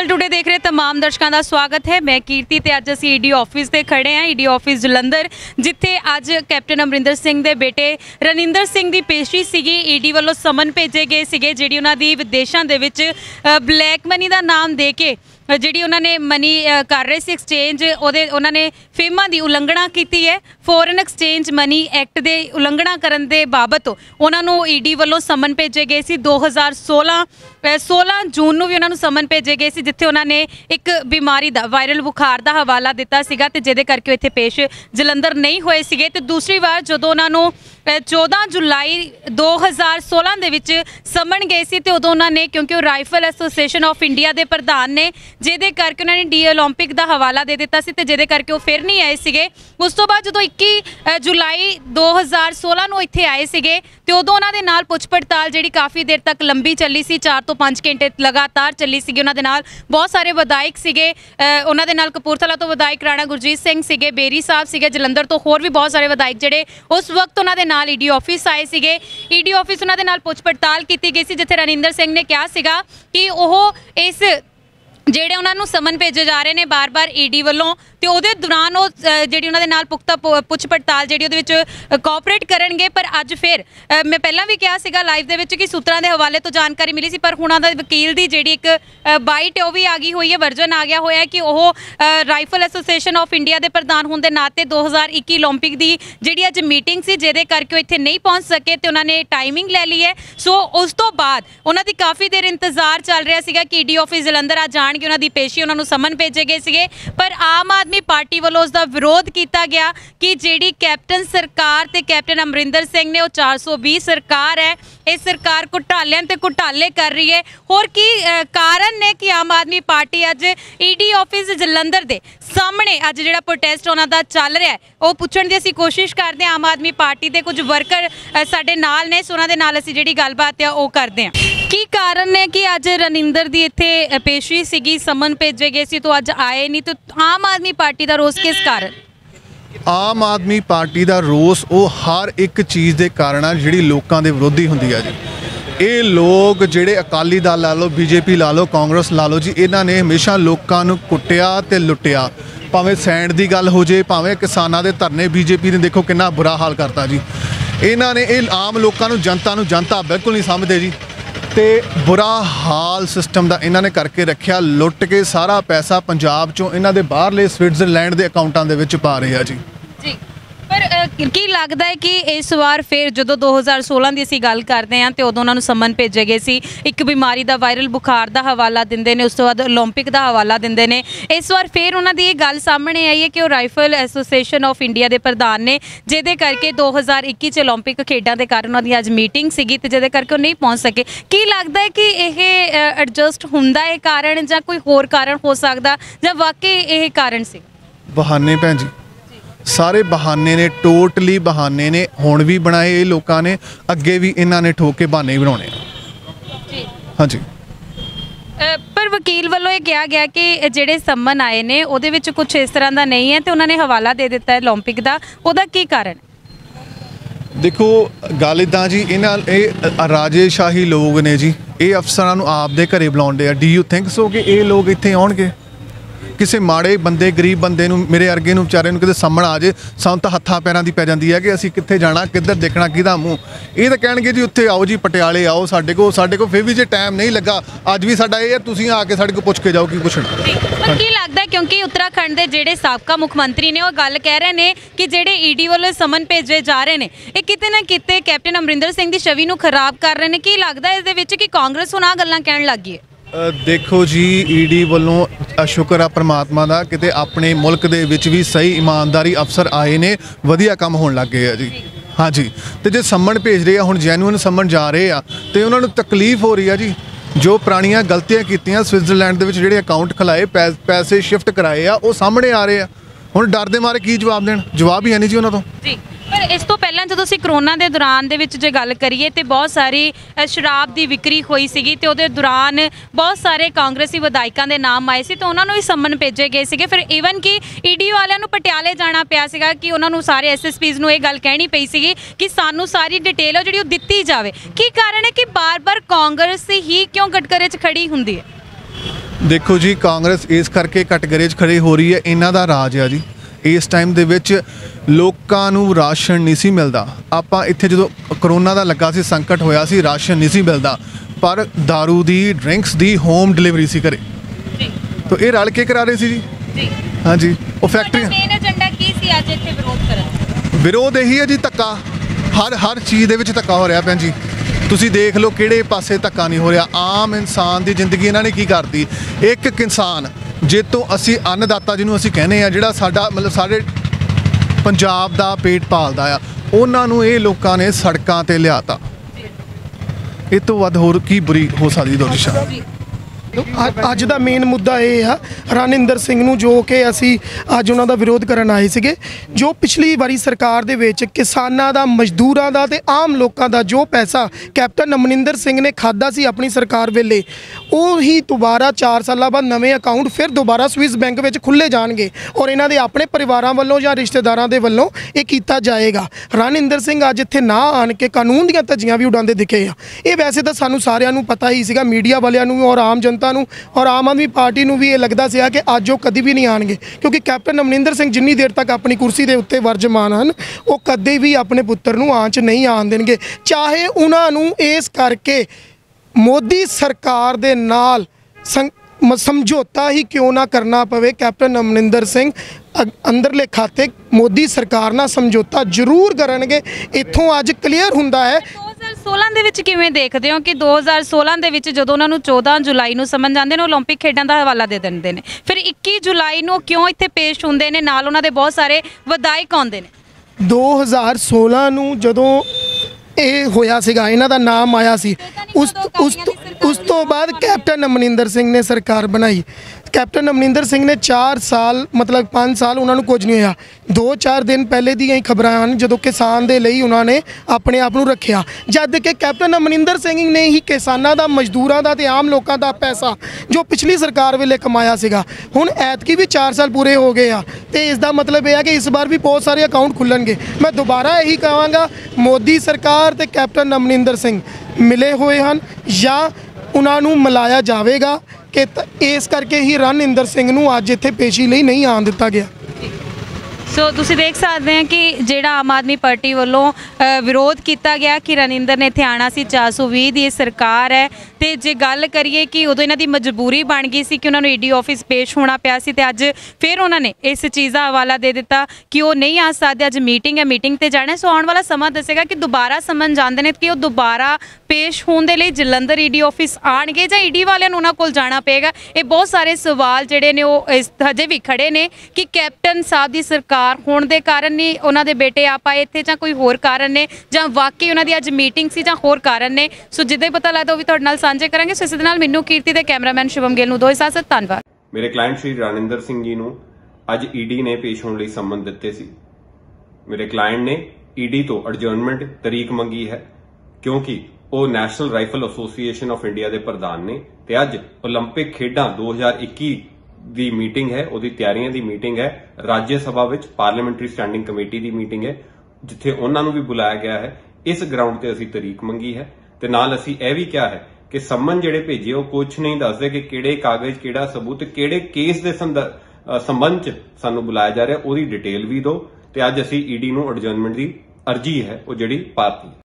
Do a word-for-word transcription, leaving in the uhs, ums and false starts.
Channel today देख रहे तमाम दर्शकों का स्वागत है। मैं कीर्ति ते अज असीं ईडी ऑफिस से खड़े हैं, ईडी ऑफिस जलंधर, जिथे अज कैप्टन अमरिंदर सिंह के बेटे रनिंदर सिंह की पेशी सीगी। ईडी वालों समन भेजे गए सीगे जिहड़ी उन्हां दी विदेशों दे विच ब्लैक मनी का नाम दे के जिहड़ी उन्होंने मनी कर रहे सी एक्सचेंज, उहदे उन्होंने फेमा की उलंघना की है। फॉरेन एक्सचेंज मनी एक्ट के उलंघना करन दे बाबत उन्होंने ईडी वालों समन भेजे गए सी। दो हज़ार सोलह सोलह जून नूं भी उन्होंने समन भेजे गए सी, जिथे उन्होंने एक बीमारी का वायरल बुखार का हवाला दिता सीगा ते जिहदे करके इत्थे पेश जलंधर नहीं होए सीगे। ते दूसरी बार जदों उन्होंने चौदह जुलाई दो हज़ार सोलह दे विच समन गए सी ते उदों उन्होंने, क्योंकि वो राइफल एसोसीएशन ऑफ इंडिया के प्रधान ने, जिहदे करके उन्होंने डी ओलंपिक का हवाला दे दिता सी ते जिहदे करके वो फिर नहीं आए सीगे। उस तो बाद जदों इक्की जुलाई दो हज़ार सोलह नूं इत्थे आए सीगे ते उदों उन्हां दे नाल पुछ पड़ताल जिहड़ी काफ़ी देर तक लंबी चली सी, चार तो पाँच घंटे लगातार चली सीगी। उन्हां दे नाल बहुत सारे विधायक सीगे, उन्हां दे नाल कपूरथला तो विधायक राणा गुरजीत सिंह सीगे, बेरी साहब सीगे, जलंधर तो होर भी बहुत सारे विधायक जिहड़े उस वक्त उन्हां दे नाल ईडी ऑफिस आए सीगे। ईडी ऑफिस उन्हां दे नाल पुछ पड़ताल की गई सी, जिथे रनिंदर सिंह ने कहा सीगा कि वह इस ਜਿਹੜੇ ਉਹਨਾਂ ਨੂੰ ਸਮਨ ਭੇजे जा रहे हैं बार बार ईडी ਵੱਲੋਂ, ਤੇ ਉਹਦੇ ਦੌਰਾਨ ਉਹ ਜਿਹੜੀ ਉਹਨਾਂ ਦੇ ਨਾਲ ਪੁਖਤਾ ਪੁੱਛ ਪੜਤਾਲ ਜਿਹੜੀ ਉਹਦੇ ਵਿੱਚ ਕੋਆਪਰੇਟ ਕਰਨਗੇ। ਪਰ ਅੱਜ ਫਿਰ ਮੈਂ ਪਹਿਲਾਂ ਵੀ ਕਿਹਾ ਸੀਗਾ ਲਾਈਵ ਦੇ ਵਿੱਚ ਕਿ ਸੂਤਰਾਂ ਦੇ ਹਵਾਲੇ ਤੋਂ ਜਾਣਕਾਰੀ ਮਿਲੀ ਸੀ, ਪਰ ਹੁਣ ਉਹਨਾਂ ਦੇ ਵਕੀਲ ਦੀ ਜਿਹੜੀ ਇੱਕ ਬਾਈਟ ਉਹ ਵੀ ਆ ਗਈ ਹੋਈ ਹੈ, ਵਰਜਨ ਆ ਗਿਆ ਹੋਇਆ ਕਿ ਉਹ ਰਾਈਫਲ ਐਸੋਸੀਏਸ਼ਨ ਆਫ ਇੰਡੀਆ ਦੇ ਪ੍ਰਧਾਨ ਹੋਣ ਦੇ ਨਾਤੇ ਦੋ ਹਜ਼ਾਰ ਇੱਕੀ ਓਲੰਪਿਕ ਦੀ ਜਿਹੜੀ ਅੱਜ ਮੀਟਿੰਗ ਸੀ, ਜਿਹਦੇ ਕਰਕੇ ਉਹ ਇੱਥੇ ਨਹੀਂ ਪਹੁੰਚ ਸਕੇ ਤੇ ਉਹਨਾਂ ਨੇ ਟਾਈਮਿੰਗ ਲੈ ਲਈ ਹੈ। ਸੋ ਉਸ ਤੋਂ ਬਾਅਦ ਉਹਨਾਂ ਦੀ ਕਾਫੀ ਦੇਰ ਇੰਤਜ਼ਾਰ ਚੱਲ ਰਿਹਾ ਸੀਗਾ ਕਿ ईडी ऑफिस जलंधर आ जाण कि उन्होंने पेशी उन्होंने समन भेजे गए थे, पर आम आदमी पार्टी वालों उसका विरोध किया गया कि जी कैप्टन सरकार ते कैप्टन अमरिंदर सिंह ने वो चार सौ बीस सरकार है, इस सरकार घोटालियां ते घोटाले कर रही है। होर की कारण ने कि आम आदमी पार्टी अज ईडी ऑफिस जलंधर दे सामने अज जिहड़ा प्रोटेस्ट उन्हां दा चल रहा है वो पुछण दी असीं कोशिश करते हैं। आम आदमी पार्टी के कुछ वर्कर साडे नाल ने, सो उन्हां दे नाल असीं जिहड़ी गलबात है वो करते हैं। की कारण ने कि अज रनिंदर दी इत्थे पेशी सीगी, समन भेजे गए सी तो अज आए नहीं, तो आम आदमी पार्टी का रोस किस कारण? आम आदमी पार्टी का रोस वो हर एक चीज़ के कारण आ जिहड़ी लोकां दे विरोधी हुंदी है जी। ये लोग जिहड़े अकाली दल ला लो, बीजेपी ला लो, कांग्रेस ला लो जी, इन्हां ने हमेशा लोकां नूं कुट्टिया ते लुट्टिया। भावें सैंड की गल हो जाए, भावें किसानां दे धरने, बीजेपी ने देखो कितना बुरा हाल करता जी। इन्हां ने ये आम लोकां नूं, जनता नूं जनता बिल्कुल नहीं समझदे जी, तो बुरा हाल सिस्टम का इन्होंने करके रखा। लुट के सारा पैसा पंजाब चों इन्हों के बाहरले स्विट्जरलैंड के अकाउंटां दे विच पा रहे हैं जी। जी पर की लगता है कि इस बार फिर जो दो हज़ार सोलह की असीं गल करते हैं तो उदों उन्होंने समन भेजे गए सी, एक बीमारी का वायरल बुखार का हवाला दिंदे ने, उस तो बाद ओलंपिक का हवाला दिंदे ने। इस बार फिर उन्होंने ये गल सामने आई है कि वो राइफल एसोसीएशन ऑफ इंडिया के प्रधान ने, जिहदे करके दो हज़ार इक्की च ओलंपिक खेडों के कारण उन्होंने अज मीटिंग सीगी ते जिहदे करके वो नहीं पहुँच सके। की लगता है कि यह एडजस्ट हुंदा है कारण जां कोई होर कारण हो सकता, जां वाकई यह कारण सी? बहाने भैन जी, सारे बहाने ने, टोटली बहाने ने। हुण भी बनाए ये लोगों ने, अगे भी इन्हों ने ठोक के बहाने बनाने। हाँ जी, पर वकील वालों ये कहा गया कि जिहड़े समन आए ने उहदे विच कुछ इस तरह का नहीं है तो उन्होंने हवाला दे दिता है ओलंपिक का, उहदा की कारण? देखो गल इदां जी, इन्हां ये राजेशाही लोग ने जी, ये अफसरां नूं आप दे घरे बुलाउंदे आ। डू यू थिंक सो कि ये लोग इत्थे आउणगे? किसी माड़े बंदे, गरीब बंदे नूं, मेरे अर्गे नूं विचारे नूं किते समण आ जाए, सानूं तां हत्थां पैरां दी पै जांदी है कि असीं कित्थे जाना, किधर देखना, किहदा मूँह। ये तो कहणगे जी उत्थे आओ जी, पटियाले आओ साडे कोल, साडे कोल फिर भी जे टाइम नहीं लगा अज भी साडा ये तुसीं आके साडे कोल पुछ के जाओ की पुछना। पर की लगता है क्योंकि उत्तराखंड के जिहड़े साबका मुख मंत्री ने वो गल कह रहे हैं कि जिहड़े ईडी वालों समन भेजे जा रहे हैं ये किते ना किते कैप्टन अमरिंदर सिंह की छवि नूं खराब कर रहे हैं। की लगता है इस दे विच कि कांग्रेस हुण आ गल्लां कहण लग गई है? देखो जी, ईडी वालों शुक्र आ परमात्मा का किते अपने मुल्क दे विच भी सही ईमानदारी अफसर आए ने, वधिया काम होण लग गए है जी। हाँ जी, तो जे समन भेज रहे हैं हुण जैनुअन समन जा रहे हैं तो उन्होंने तकलीफ हो रही है जी। जो पुरानियां गलतियां कीतियां, स्विट्जरलैंड दे विच जिहड़े अकाउंट खिलाए, पै पैसे शिफ्ट कराए आ, वो सामने आ रहे हैं। हुण डर दे मारे की जवाब देण, जवाब ही है नहीं जी उन्होंने तो जी। पर इस तो पहला जो असीं करोना के दौरान दे विच जे गल करिए तो बहुत सारी शराब की विक्री हुई सी, तो उहदे दौरान बहुत सारे कांग्रेसी विधायकों के नाम आए सी तो उन्होंने भी समन भेजे गए थे। फिर ईवन कि ईडी वालियां नूं पटियाले जाना पिया सीगा कि उन्होंने सारे एस एस पीज़ नूं ये गल कहनी पई सी कि सानूं सारी डिटेल जिहड़ी ओह दित्ती जावे। की कारण है कि बार बार कांग्रेस ही क्यों कटघरे च खड़ी हुंदी है? ਦੇਖੋ ਜੀ, ਕਾਂਗਰਸ ਇਸ ਕਰਕੇ ਕਟਗਰੇ 'ਚ ਖੜੀ ਹੋ ਰਹੀ ਹੈ, ਇਹਨਾਂ ਦਾ ਰਾਜ ਆ ਜੀ। ਇਸ ਟਾਈਮ ਦੇ ਵਿੱਚ ਲੋਕਾਂ ਨੂੰ ਰਾਸ਼ਨ ਨਹੀਂ ਸੀ ਮਿਲਦਾ। ਆਪਾਂ ਇੱਥੇ ਜਦੋਂ ਕਰੋਨਾ ਦਾ ਲੱਗਾ ਸੀ, ਸੰਕਟ ਹੋਇਆ ਸੀ, ਰਾਸ਼ਨ ਨਹੀਂ ਸੀ ਮਿਲਦਾ, ਪਰ दारू ਦੀ, ਡਰਿੰਕਸ ਦੀ ਹੋਮ ਡਿਲੀਵਰੀ ਸੀ ਘਰੇ। ਤਾਂ ਇਹ ਰਲ ਕੇ ਕਰਾ ਰਹੇ ਸੀ ਜੀ। ਜੀ ਹਾਂਜੀ, ਉਹ ਫੈਕਟਰੀ ਮੇਨ ਏਜੰਡਾ ਕੀ ਸੀ ਅੱਜ ਇੱਥੇ ਵਿਰੋਧ ਕਰਨ? ਵਿਰੋਧ ਇਹੀ ਹੈ ਜੀ, ਧੱਕਾ ਹਰ ਹਰ ਚੀਜ਼ ਦੇ ਵਿੱਚ ਧੱਕਾ ਹੋ ਰਿਹਾ ਭੈਣ ਜੀ। ਤੁਸੀਂ ਦੇਖ ਲਓ ਕਿਹੜੇ ਪਾਸੇ ਧੱਕਾ ਨਹੀਂ ਹੋ ਰਿਹਾ। ਆਮ ਇਨਸਾਨ ਦੀ ਜ਼ਿੰਦਗੀ ਇਹਨਾਂ ਨੇ ਕੀ ਕਰਤੀ। ਇੱਕ ਕਿਸਾਨ ਜੇ ਤੋਂ ਅਸੀਂ ਅੰਨਦਾਤਾ ਜਿਹਨੂੰ ਅਸੀਂ ਕਹਿੰਦੇ ਆ, ਜਿਹੜਾ ਸਾਡਾ ਮਤਲਬ ਸਾਡੇ ਪੰਜਾਬ ਦਾ ਪੇਟ ਪਾਲਦਾ ਆ, ਉਹਨਾਂ ਨੂੰ ਇਹ ਲੋਕਾਂ ਨੇ ਸੜਕਾਂ ਤੇ ਲਿਆਤਾ। ਇਹ ਤੋਂ ਵੱਧ ਹੋਰ ਕੀ ਬੁਰੀ ਹੋ ਸਕਦੀ ਦੁਰਦਸ਼ਾ। ਅੱਜ ਦਾ ਮੇਨ ਮੁੱਦਾ ਇਹ ਆ ਰਣਇੰਦਰ ਸਿੰਘ ਨੂੰ, ਜੋ ਕਿ ਅਸੀਂ ਅੱਜ ਉਹਨਾਂ ਦਾ ਵਿਰੋਧ ਕਰਨ ਆਏ ਸੀਗੇ। ਜੋ ਪਿਛਲੀ ਵਾਰੀ ਸਰਕਾਰ ਦੇ ਵਿੱਚ ਕਿਸਾਨਾਂ ਦਾ, ਮਜ਼ਦੂਰਾਂ ਦਾ ਤੇ ਆਮ ਲੋਕਾਂ ਦਾ ਜੋ ਪੈਸਾ ਕੈਪਟਨ ਅਮਰਿੰਦਰ ਸਿੰਘ ਨੇ ਖਾਦਾ ਸੀ ਆਪਣੀ ਸਰਕਾਰ ਵੇਲੇ, ਉਹ ਹੀ ਦੁਬਾਰਾ ਚਾਰ ਸਾਲਾਂ ਬਾਅਦ ਨਵੇਂ ਅਕਾਊਂਟ ਫਿਰ ਦੁਬਾਰਾ ਸਵਿਸ ਬੈਂਕ ਵਿੱਚ ਖੁੱਲ੍ਹੇ ਜਾਣਗੇ ਔਰ ਇਹਨਾਂ ਦੇ ਆਪਣੇ ਪਰਿਵਾਰਾਂ ਵੱਲੋਂ ਜਾਂ ਰਿਸ਼ਤੇਦਾਰਾਂ ਦੇ ਵੱਲੋਂ ਇਹ ਕੀਤਾ ਜਾਏਗਾ। ਰਣਇੰਦਰ ਸਿੰਘ ਅੱਜ ਇੱਥੇ ਨਾ ਆਣ ਕੇ ਕਾਨੂੰਨ ਦੀਆਂ ਧੱਜੀਆਂ ਵੀ ਉਡਾਉਂਦੇ ਦਿਖੇ ਆ। ਇਹ ਵੈਸੇ ਤਾਂ ਸਾਨੂੰ ਸਾਰਿਆਂ ਨੂੰ ਪਤਾ ਹੀ ਸੀਗਾ, ਮੀਡੀਆ ਵਾਲਿਆਂ ਨੂੰ ਔਰ ਆਮ ਜਨਤਾ ਨੂੰ ਔਰ ਆਮ ਆਦਮੀ ਪਾਰਟੀ ਨੂੰ ਵੀ ਇਹ ਲੱਗਦਾ ਸੀ ਕਿ ਅੱਜ ਉਹ ਕਦੀ ਵੀ ਨਹੀਂ ਆਣਗੇ, ਕਿਉਂਕਿ ਕੈਪਟਨ ਅਮਰਿੰਦਰ ਸਿੰਘ ਜਿੰਨੀ ਦੇਰ ਤੱਕ ਆਪਣੀ ਕੁਰਸੀ ਦੇ ਉੱਤੇ ਵਰਜਮਾਨ ਹਨ, ਉਹ ਕਦੇ ਵੀ ਆਪਣੇ ਪੁੱਤਰ ਨੂੰ ਆਂਚ ਨਹੀਂ ਆਣ ਦੇਣਗੇ। ਚਾਹੇ ਉਹਨਾਂ ਨੂੰ ਇਸ ਕਰਕੇ ਮੋਦੀ ਸਰਕਾਰ ਦੇ ਨਾਲ ਸਮਝੌਤਾ ਹੀ ਕਿਉਂ ਨਾ ਕਰਨਾ ਪਵੇ, ਕੈਪਟਨ ਅਮਰਿੰਦਰ ਸਿੰਘ ਅੰਦਰਲੇ ਖਾਤੇ ਮੋਦੀ ਸਰਕਾਰ ਨਾਲ ਸਮਝੌਤਾ ਜ਼ਰੂਰ ਕਰਨਗੇ। ਇੱਥੋਂ ਅੱਜ ਕਲੀਅਰ ਹੁੰਦਾ ਹੈ। ਦੋ ਹਜ਼ਾਰ ਸੋਲਾਂ ਦੇ ਵਿੱਚ ਕਿਵੇਂ ਦੇਖਦੇ ਹੋ ਕਿ ਦੋ ਹਜ਼ਾਰ ਸੋਲਾਂ ਦੇ ਵਿੱਚ ਜਦੋਂ ਉਹਨਾਂ ਨੂੰ ਚੌਦਾਂ ਜੁਲਾਈ ਨੂੰ ਸਮਨ ਜਾਂਦੇ ਨੇ, ਓਲੰਪਿਕ ਖੇਡਾਂ ਦਾ ਹਵਾਲਾ ਦੇ ਦਿੰਦੇ ਨੇ, ਫਿਰ ਇੱਕੀ ਜੁਲਾਈ ਨੂੰ ਕਿਉਂ ਇੱਥੇ ਪੇਸ਼ ਹੁੰਦੇ ਨੇ, ਨਾਲ ਉਹਨਾਂ ਦੇ ਬਹੁਤ ਸਾਰੇ ਵਿਧਾਇਕ ਆਉਂਦੇ ਨੇ? ਦੋ ਹਜ਼ਾਰ ਸੋਲਾਂ ਨੂੰ ਜਦੋਂ ਇਹ ਹੋਇਆ ਸੀਗਾ, ਇਹਨਾਂ ਦਾ ਨਾਮ ਆਇਆ ਸੀ, ਉਸ ਉਸ ਉਸ ਤੋਂ ਬਾਅਦ ਕੈਪਟਨ ਅਮਰਿੰਦਰ ਸਿੰਘ ਨੇ ਸਰਕਾਰ ਬਣਾਈ। ਕੈਪਟਨ ਅਮਰਿੰਦਰ ਸਿੰਘ ਨੇ ਚਾਰ ਸਾਲ ਮਤਲਬ ਪੰਜ ਸਾਲ ਉਹਨਾਂ ਨੂੰ ਕੁਝ ਨਹੀਂ ਹੋਇਆ। ਦੋ ਚਾਰ ਦਿਨ ਪਹਿਲੇ ਦੀਆਂ ਹੀ ਖਬਰਾਂ ਹਨ ਜਦੋਂ ਕਿਸਾਨ ਦੇ ਲਈ ਉਹਨਾਂ ਨੇ ਆਪਣੇ ਆਪ ਨੂੰ ਰੱਖਿਆ, ਜਦ ਕਿ ਕੈਪਟਨ ਅਮਰਿੰਦਰ ਸਿੰਘ ਨੇ ਹੀ ਕਿਸਾਨਾਂ ਦਾ, ਮਜ਼ਦੂਰਾਂ ਦਾ ਤੇ ਆਮ ਲੋਕਾਂ ਦਾ ਪੈਸਾ ਜੋ ਪਿਛਲੀ ਸਰਕਾਰ ਵੇਲੇ ਕਮਾਇਆ ਸੀਗਾ, ਹੁਣ ਐਤਕੀ ਵੀ ਚਾਰ ਸਾਲ ਪੂਰੇ ਹੋ ਗਏ ਆ ਤੇ ਇਸ ਦਾ ਮਤਲਬ ਇਹ ਹੈ ਕਿ ਇਸ ਵਾਰ ਵੀ ਬਹੁਤ ਸਾਰੇ ਅਕਾਊਂਟ ਖੁੱਲਣਗੇ। ਮੈਂ ਦੁਬਾਰਾ ਇਹੀ ਕਹਾਂਗਾ, ਮੋਦੀ ਸਰਕਾਰ ਤੇ ਕੈਪਟਨ ਅਮਰਿੰਦਰ ਸਿੰਘ ਮਿਲੇ ਹੋਏ ਹਨ ਜਾਂ ਉਹਨਾਂ ਨੂੰ ਮਿਲਾਇਆ ਜਾਵੇਗਾ ਕਿ ਇਸ ਕਰਕੇ ਹੀ ਰਣਇੰਦਰ ਸਿੰਘ ਨੂੰ ਅੱਜ ਇੱਥੇ ਪੇਸ਼ੀ ਲਈ ਨਹੀਂ ਆਉਣ ਦਿੱਤਾ ਗਿਆ। ਸੋ ਤੁਸੀਂ ਦੇਖ ਸਕਦੇ ਆ ਕਿ ਜਿਹੜਾ ਆਮ ਆਦਮੀ ਪਾਰਟੀ ਵੱਲੋਂ ਵਿਰੋਧ ਕੀਤਾ ਗਿਆ ਕਿ ਰਣਇੰਦਰ ਨੇ ਇੱਥੇ ਆਉਣਾ ਸੀ, ਚਾਰ ਸੌ ਵੀਹ ਦੀ ਇਹ ਸਰਕਾਰ ਹੈ। ਤੇ ਜੇ ਗੱਲ ਕਰੀਏ ਕਿ ਉਦੋਂ ਇਹਨਾਂ ਦੀ ਮਜਬੂਰੀ ਬਣ ਗਈ ਸੀ ਕਿ ਉਹਨਾਂ ਨੂੰ ਈਡੀ ਆਫਿਸ ਪੇਸ਼ ਹੋਣਾ ਪਿਆ ਸੀ, ਤੇ ਅੱਜ ਫਿਰ ਉਹਨਾਂ ਨੇ ਇਸ ਚੀਜ਼ ਦਾ ਹਵਾਲਾ ਦੇ ਦਿੱਤਾ ਕਿ ਉਹ ਨਹੀਂ ਆ ਸਕਦੇ, ਅੱਜ ਮੀਟਿੰਗ ਹੈ, ਮੀਟਿੰਗ ਤੇ ਜਾਣਾ। ਸੋ ਆਉਣ ਵਾਲਾ ਸਮਾਂ ਦੱਸੇਗਾ ਕਿ ਦੁਬਾਰਾ ਸਮਨ ਜਾਂਦੇ ਨੇ ਕਿ ਉਹ ਦੁਬਾਰਾ ਪੇਸ਼ ਹੋਣ ਦੇ ਲਈ ਜਲੰਧਰ ਈਡੀ ਆਫਿਸ ਆਣਗੇ ਜਾਂ ਈਡੀ ਵਾਲਿਆਂ ਨੂੰ ਉਹਨਾਂ ਕੋਲ ਜਾਣਾ ਪਏਗਾ। ਇਹ ਬਹੁਤ ਸਾਰੇ ਸਵਾਲ ਜਿਹੜੇ ਨੇ ਉਹ ਇਸ ਹਜੇ ਵੀ ਖੜੇ ਨੇ ਕਿ ਕੈਪਟਨ ਸਾਹਿਬ ਦੀ ਸਰਕਾਰ ਹੋਣ ਦੇ ਕਾਰਨ ਨਹੀਂ ਉਹਨਾਂ ਦੇ ਬੇਟੇ ਆ ਪਾਏ ਇੱਥੇ, ਜਾਂ ਕੋਈ ਹੋਰ ਕਾਰਨ ਨੇ, ਜਾਂ ਵਾਕਈ ਉਹਨਾਂ ਦੀ ਅੱਜ ਮੀਟਿੰਗ ਸੀ, ਜਾਂ ਹੋਰ ਕਾਰਨ ਨੇ। ਸੋ ਜਿੱਦਾਂ ਹੀ ਪਤਾ ਲੱਗਦਾ ਉਹ ਵੀ ਤੁਹਾਡੇ ਨਾਲ ਸਾਂਝੇ ਕਰਾਂਗੇ। ਸੋ ਇਸ ਦੇ ਨਾਲ ਮੈਨੂੰ ਕੀਰਤੀ ਤੇ ਕੈਮਰਾਮੈਨ ਸ਼ੁਭਮ ਗਿੱਲ ਨੂੰ ਦੋ ਇਜਾਜ਼ਤ। ਧੰਨਵਾਦ। ਮੇਰੇ ਕਲਾਇੰਟ ਸ਼੍ਰੀ ਰਣਇੰਦਰ ਸਿੰਘ ਜੀ ਨੂੰ ਅੱਜ ਈਡੀ ਨੇ ਪੇਸ਼ ਹੋਣ ਲਈ ਸੰਮਨ ਦਿੱਤੇ ਸੀ। ਮੇਰੇ ਕਲਾਇੰਟ ਨੇ ਈਡੀ ਤੋਂ ਅਡਜਰਨਮੈਂਟ ਤਰੀਕ ਮੰਗੀ ਹੈ ਕਿਉਂਕਿ ਉਹ National Rifle Association of India ਦੇ ਪ੍ਰਧਾਨ ਨੇ ਤੇ ਅੱਜ ਓਲੰਪਿਕ ਖੇਡਾਂ ਦੋ ਹਜ਼ਾਰ ਇੱਕੀ ਦੀ ਮੀਟਿੰਗ ਹੈ, ਉਹਦੀ ਤਿਆਰੀਆਂ ਦੀ ਮੀਟਿੰਗ ਹੈ। ਰਾਜ ਸਭਾ ਵਿੱਚ ਪਾਰਲੀਮੈਂਟਰੀ ਸਟੈਂਡਿੰਗ ਕਮੇਟੀ ਦੀ ਮੀਟਿੰਗ ਹੈ ਜਿੱਥੇ ਉਹਨਾਂ ਨੂੰ ਵੀ ਬੁਲਾਇਆ ਗਿਆ ਹੈ। ਇਸ ਗਰਾਊਂਡ ਤੇ ਅਸੀਂ ਤਰੀਕ ਮੰਗੀ ਹੈ ਤੇ ਨਾਲ ਅਸੀਂ ਇਹ ਵੀ ਕਿਹਾ ਹੈ ਕਿ ਸੰਮਨ ਜਿਹੜੇ ਭੇਜੇ ਉਹ ਕੁਝ ਨਹੀਂ ਦੱਸਦੇ ਕਿ ਕਿਹੜੇ ਕਾਗਜ਼, ਕਿਹੜਾ ਸਬੂਤ, ਕਿਹੜੇ ਕੇਸ ਦੇ ਸੰਬੰਧ ਚ ਸਾਨੂੰ ਬੁਲਾਇਆ ਜਾ ਰਿਹਾ, ਉਹਦੀ ਡਿਟੇਲ ਵੀ ਦਿਓ। ਤੇ ਅੱਜ ਅਸੀਂ ਈਡੀ ਨੂੰ ਅਡਜਰਨਮੈਂਟ ਦੀ ਅਰਜੀ ਹੈ ਉਹ ਜਿਹੜੀ ਪਾਤੀ।